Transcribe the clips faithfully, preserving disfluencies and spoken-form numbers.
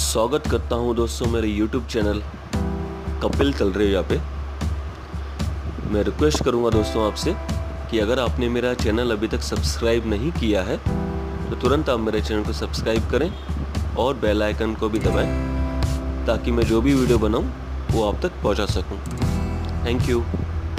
स्वागत करता हूं दोस्तों मेरे यूट्यूब चैनल कपिल तलरेजा पे। मैं रिक्वेस्ट करूंगा दोस्तों आपसे कि अगर आपने मेरा चैनल अभी तक सब्सक्राइब नहीं किया है तो तुरंत आप मेरे चैनल को सब्सक्राइब करें और बेल आइकन को भी दबाएं ताकि मैं जो भी वीडियो बनाऊं वो आप तक पहुंचा सकूं। Thank you.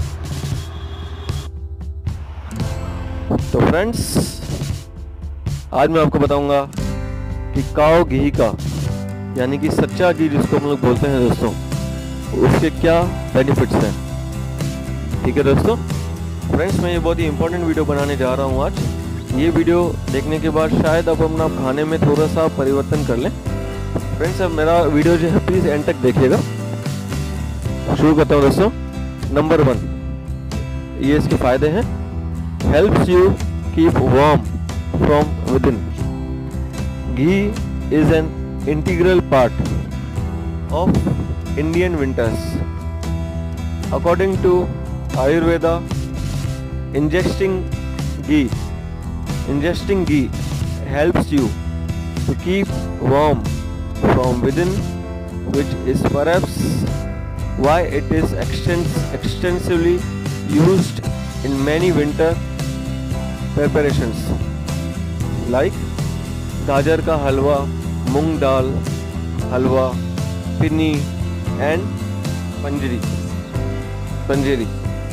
तो फ्रेंड्स, आज मैं आपको बताऊंगा कि काऊ घी का यानी कि सच्चा घी जिसको हम लोग बोलते हैं दोस्तों, उसके क्या बेनिफिट्स हैं। ठीक है दोस्तों, फ्रेंड्स मैं ये बहुत ही इंपॉर्टेंट वीडियो बनाने जा रहा हूँ आज। ये वीडियो देखने के बाद शायद आप अपना खाने में थोड़ा सा परिवर्तन कर लें। फ्रेंड्स अब मेरा वीडियो जो है प्लीज़ एंड तक देखिएगा। शुरू करता हूँ दोस्तों। नंबर वन, ये इसके फायदे हैं। Helps you keep warm from within. Ghee is an integral part of Indian winters. According to Ayurveda, ingesting ghee, ingesting ghee helps you to keep warm from within, which is perhaps why it is extens extensively used in many winter preparations like गाजर का हलवा, मूंग दाल हलवा, पिन्नी and panjiri panjiri,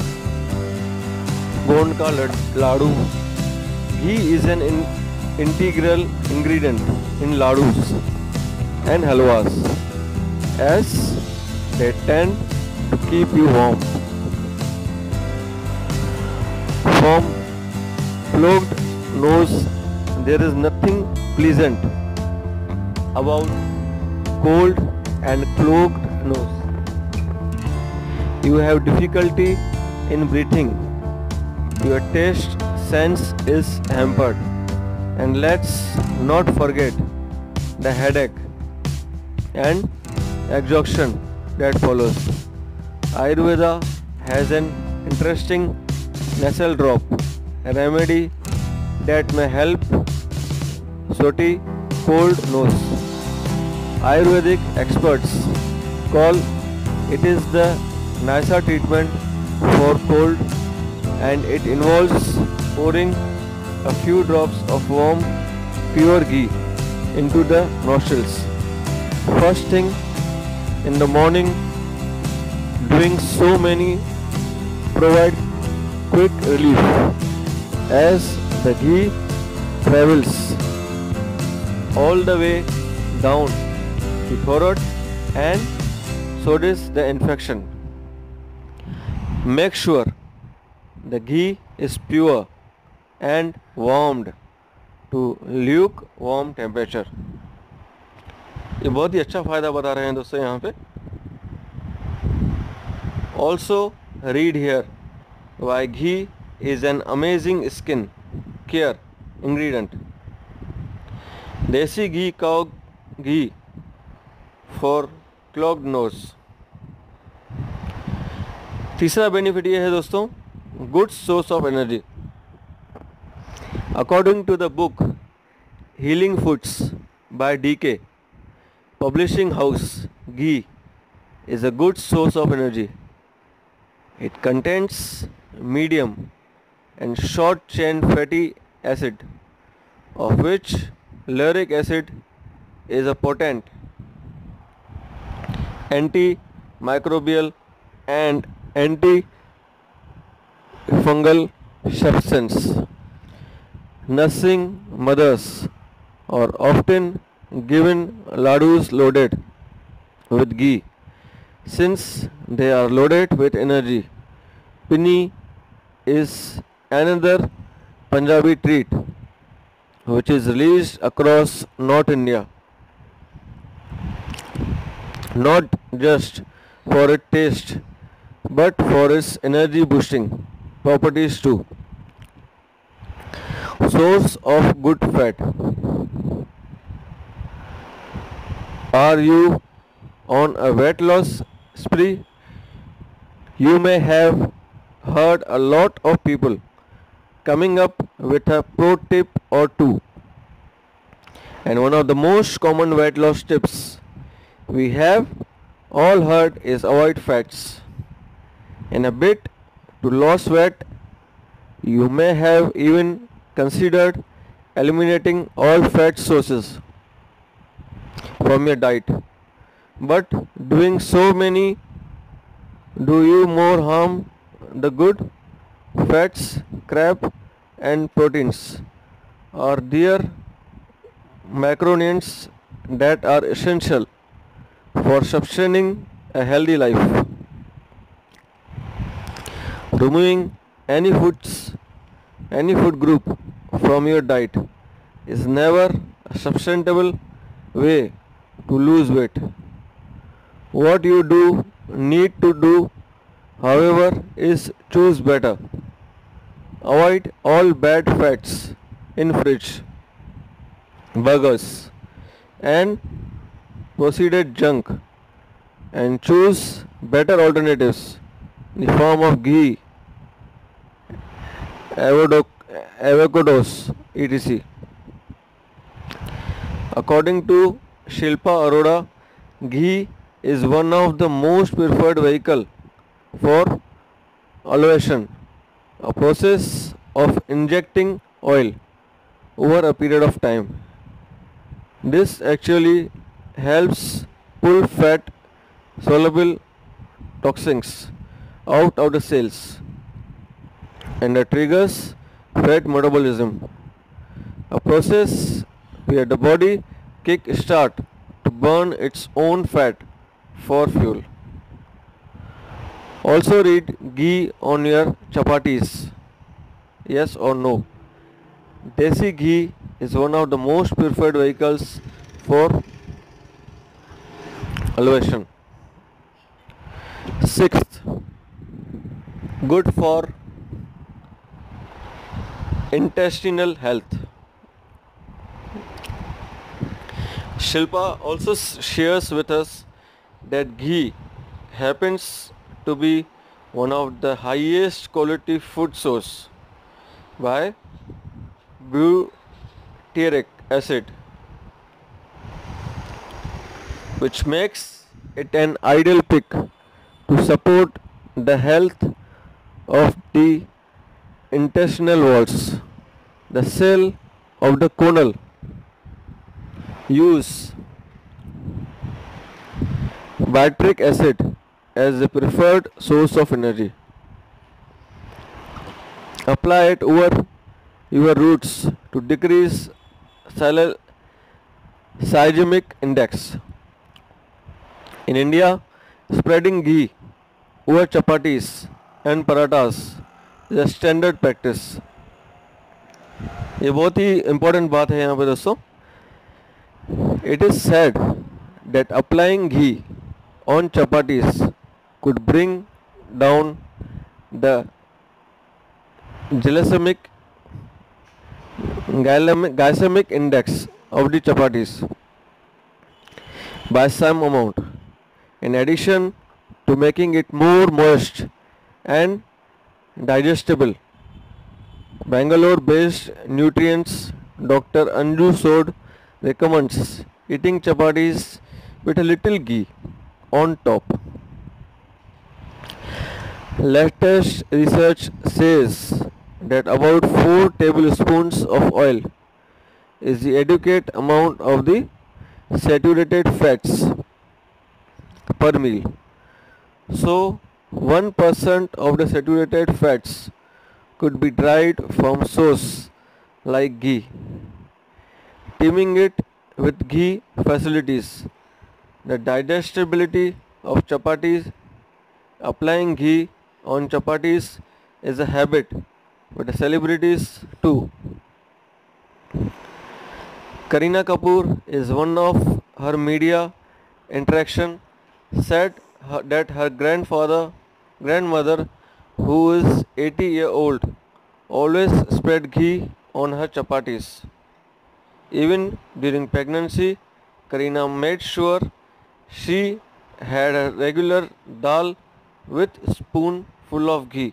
gond का laddoo. Ghee is an integral ingredient in laddoos and halwas as they tend to keep you warm from clogged nose. There is nothing pleasant about cold and clogged nose. You have difficulty in breathing. Your taste sense is hampered. And let's not forget the headache and exhaustion that follows. Ayurveda has an interesting nasal drop, a remedy that may help sooty cold nose. Ayurvedic experts call it is the Nisa treatment for cold, and it involves pouring a few drops of warm pure ghee into the nostrils first thing in the morning. Doing so many provide quick relief as the ghee travels all the way down the throat and so does the infection. Make sure the ghee is pure and warmed to lukewarm temperature. ये बहुत ही अच्छा फ़ायदा बता रहे हैं दोस्तों यहाँ पे। Also read here why ghee is an amazing skin care ingredient. Desi ghee cow ghee for clogged nose. तीसरा बेनिफिट ये है दोस्तों, good source of energy. According to the book healing foods by D K publishing house, ghee is a good source of energy. It contains medium and short chain fatty acid, of which lauric acid is a potent antimicrobial and antifungal substance. Nursing mothers are often given ladus loaded with ghee since they are loaded with energy. Pinni is another Punjabi treat which is released across North India, not just for its taste but for its energy boosting properties too. Source of good fat. Are you on a weight loss spree? You may have heard a lot of people coming up with a pro tip or two. And one of the most common weight loss tips we have all heard is avoid fats. In a bid to lose weight, you may have even considered eliminating all fat sources from your diet. But doing so many do you more harm the good? Fats, crab and proteins are there macronutrients that are essential for sustaining a healthy life. Removing any foods, any food group from your diet is never a sustainable way to lose weight. What you do need to do, however, is choose better. Avoid all bad fats in fridge, burgers and processed junk, and choose better alternatives in the form of ghee, avocado- avocados, et cetera. According to Shilpa Arora, ghee is one of the most preferred vehicle for elevation, a process of injecting oil over a period of time. This actually helps pull fat soluble toxins out of the cells and it triggers fat metabolism, a process where the body kick start to burn its own fat for fuel. Also read ghee on your chapatis. Yes or no? Desi ghee is one of the most preferred vehicles for elevation. Sixth, good for intestinal health. Shilpa also shares with us that ghee happens to be one of the highest quality food source by butyric acid, which makes it an ideal pick to support the health of the intestinal walls. The cell of the colon use butyric acid as the preferred source of energy. Apply it over your roots to decrease glycemic index. In India, spreading ghee over chapatis and parathas is a standard practice. ये बहुत ही important बात है यहाँ पे दोस्तों. It is said that applying ghee on chapatis could bring down the glycemic glycemic index of the chapatis by some amount, in addition to making it more moist and digestible. Bangalore-based nutrients Doctor Anju Sod recommends eating chapatis with a little ghee on top. Latest research says that about four tablespoons of oil is the adequate amount of the saturated fats per meal. So one percent of the saturated fats could be derived from source like ghee. Teaming it with ghee facilities the digestibility of chapatis. Applying ghee on chapatis is a habit with the celebrities too. Kareena Kapoor is one of her media interaction said her, that her grandfather grandmother, who is eighty year old, always spread ghee on her chapatis. Even during pregnancy, Kareena made sure she had a regular dal with spoonful of ghee.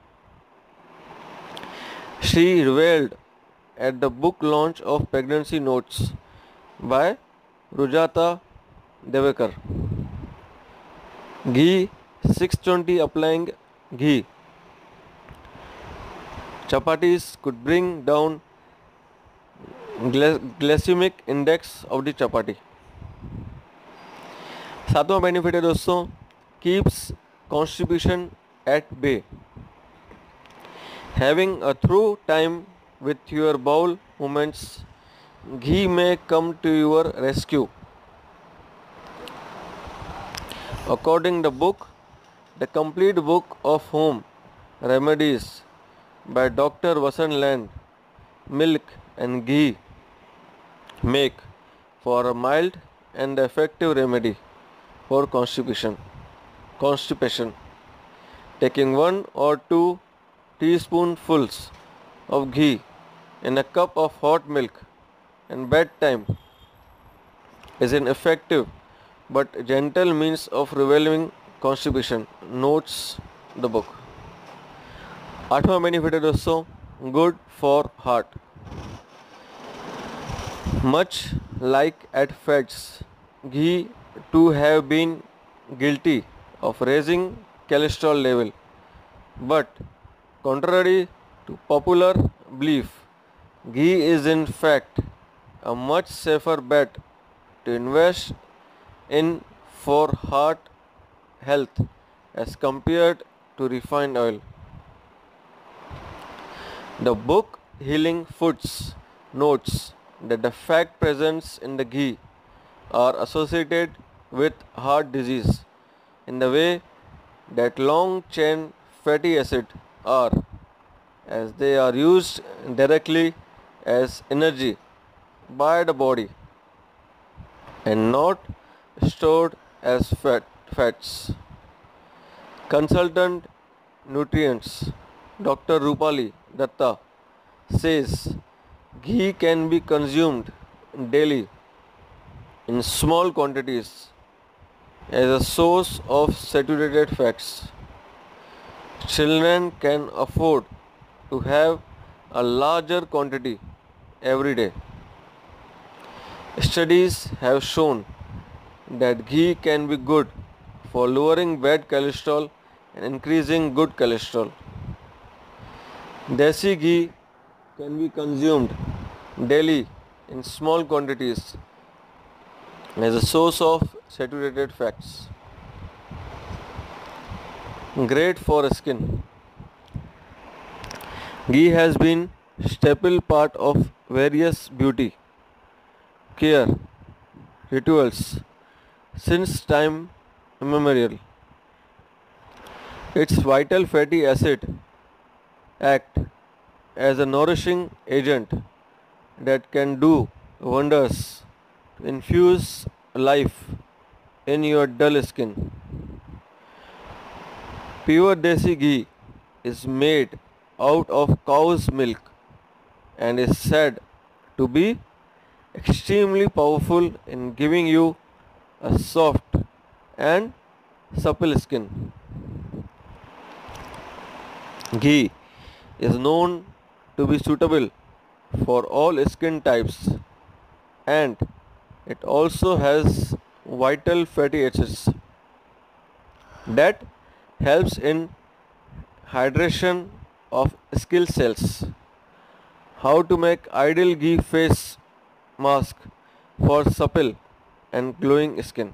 She revealed at the book launch of Pregnancy Notes by Rujata Diwekar. Ghee six twenty applying ghee. Chapatis could bring down glycemic index of the chapati. सातवां benefit है दोस्तों, keeps constipation at bay. Having a through time with your bowel movements, ghee may come to your rescue. According to the book, The Complete Book of Home Remedies by Doctor Vasant Land, milk and ghee make for a mild and effective remedy for constipation. Constipation. Taking one or two teaspoonfuls of ghee in a cup of hot milk and bedtime is an effective but gentle means of relieving constipation, notes the book. आठवां benefit है दोस्तों, good for heart. Much like at fats, ghee too have been guilty of raising cholesterol level, but contrary to popular belief, ghee is in fact a much safer bet to invest in for heart health as compared to refined oil. The book Healing Foods notes that the fat present in the ghee are associated with heart disease in the way that long chain fatty acid are, as they are used directly as energy by the body and not stored as fat, fats. Consultant Nutrients Doctor Rupali Datta says ghee can be consumed daily in small quantities as a source of saturated fats. Children can afford to have a larger quantity every day. Studies have shown that ghee can be good for lowering bad cholesterol and increasing good cholesterol. Desi ghee can be consumed daily in small quantities as a source of saturated fats. Great for skin. Ghee has been staple part of various beauty care rituals since time immemorial. Its vital fatty acid act as a nourishing agent that can do wonders to infuse life in your dull skin. Pure Desi ghee is made out of cow's milk and is said to be extremely powerful in giving you a soft and supple skin. Ghee is known to be suitable for all skin types, and it also has vital fatty acids that helps in hydration of skin cells. How to make ideal ghee face mask for supple and glowing skin.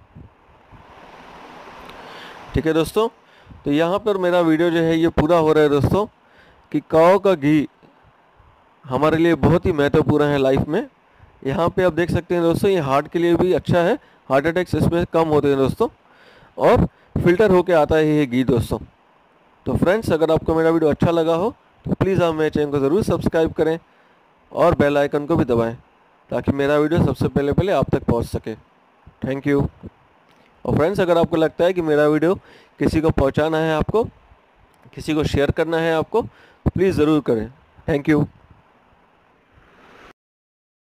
ठीक है दोस्तों, तो यहाँ पर मेरा video जो है ये पूरा हो रहा है दोस्तों, कि काऊ का घी हमारे लिए बहुत ही महत्वपूर्ण है लाइफ में. यहाँ पे आप देख सकते हैं दोस्तों, ये हार्ट के लिए भी अच्छा है, हार्ट अटैक्स इसमें कम होते हैं दोस्तों, और फिल्टर होके आता है ये घी दोस्तों. तो फ्रेंड्स, अगर आपको मेरा वीडियो अच्छा लगा हो तो प्लीज़ आप मेरे चैनल को ज़रूर सब्सक्राइब करें और बेल आइकन को भी दबाएं ताकि मेरा वीडियो सबसे पहले पहले आप तक पहुंच सके. Thank you. और फ्रेंड्स, अगर आपको लगता है कि मेरा वीडियो किसी को पहुंचाना है, आपको किसी को शेयर करना है आपको, तो प्लीज़ ज़रूर करें. Thank you.